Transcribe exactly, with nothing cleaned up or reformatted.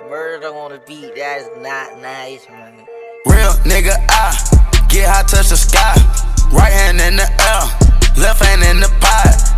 murder on the beat, that is not nice, man. Real nigga, I get high, touch the sky. Right hand in the air, left hand in the pot.